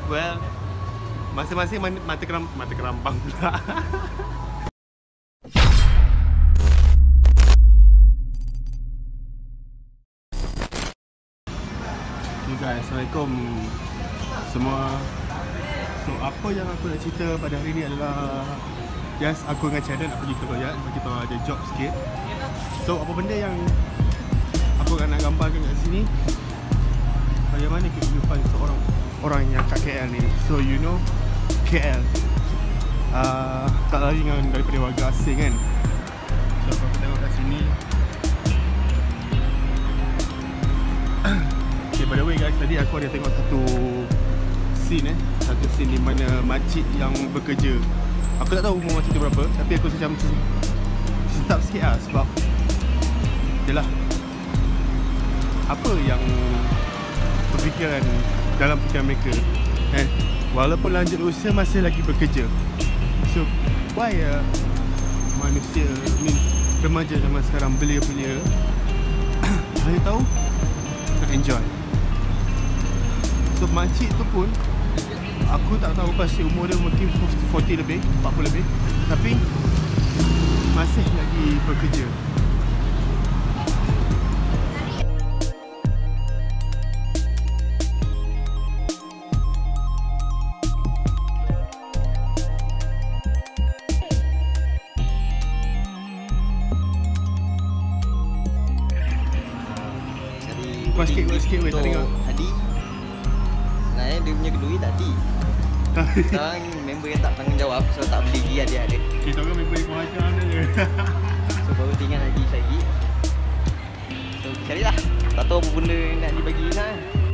Well, masing-masing mata kerambang pula. Okay guys, Assalamualaikum semua. So apa yang aku nak cerita pada hari ni adalah just aku dengan Channel nak pergi ke Royal, kita ada job sikit. So apa benda yang aku nak gambarkan kat sini, bagaimana kehidupan seorang orang yang kat KL ni. So you know KL tak lari daripada warga asing kan. So kalau kita tengok kat sini, okay, by the way guys, tadi aku ada tengok satu scene di mana makcik yang bekerja. Aku tak tahu umur makcik tu berapa, tapi aku macam sedap sikit lah sebab yelah, apa yang berfikiran dalam fikiran mereka kan, walaupun lanjut usia masih lagi bekerja. So why manusia ni, remaja zaman sekarang belia-belia hanya tahu nak enjoy. So makcik tu pun aku tak tahu pasti umur dia mungkin 40 lebih, 40 lebih, tapi masih lagi bekerja. Sikit weh, tak dengar. Tadi sebenarnya dia punya keduri tadi. Sekarang member yang tak tanggungjawab, so tak beli lagi adik-adik. Kita orang member yang macam je. So baru tinggal lagi lagi. So carilah. Tak tahu apa benda nak dibagi lah.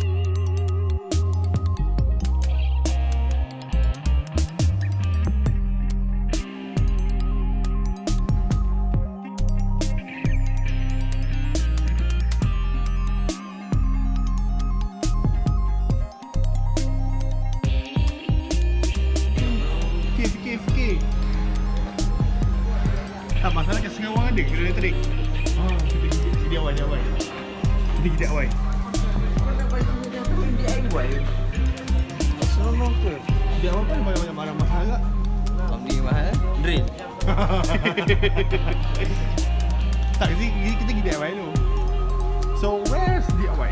Fikir. Tak masalah kat Singapura ada ke elektrik? Kita DIY. Kita DIY. Selama ke? DIY pun banyak barang mahal tak? Beli mahal? Drill. Tak, kita pergi DIY dulu. So where's DIY?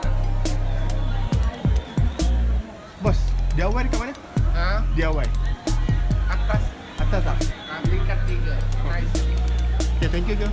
Bos, DIY dekat mana? DIY atas tak? Tingkat 3. Nice. Okay, thank you girl.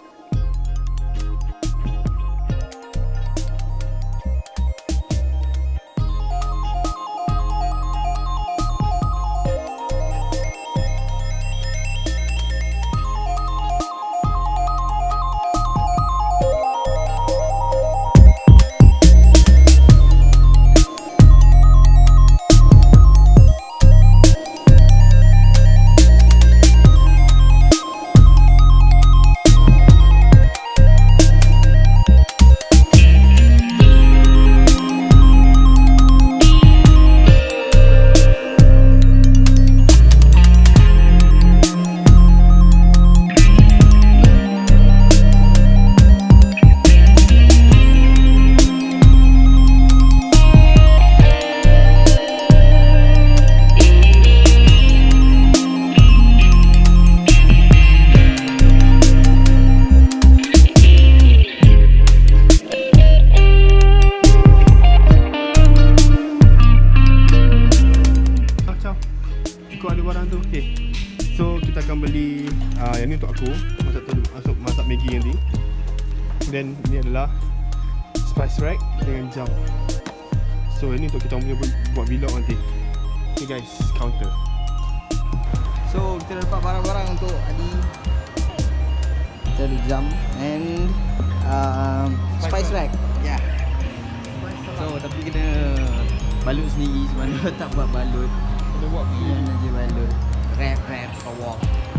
Okay, so kita akan beli yang ni untuk aku masak Maggi nanti. Dan ni adalah spice rack dengan jam. So ini untuk kita punya buat vlog nanti. Okay guys, counter. So kita dapat barang-barang untuk Adi. Kita ada jam and spice rack. Ya. Yeah. So tapi kena balut sendiri sebab tak buat balut. Kena buat je balut. Wrap kawak.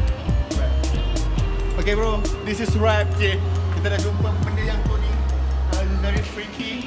Okay bro, this is wrap je. Kita dah jumpa benda yang tu ni. Very freaky.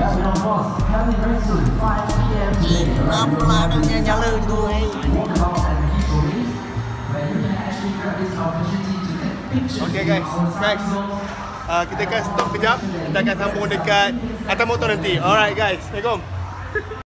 Kenapa lah adanya nyala tu Okay guys, kita akan stop kejap. Kita akan sambung dekat atas motor nanti. Alright guys, Assalamualaikum.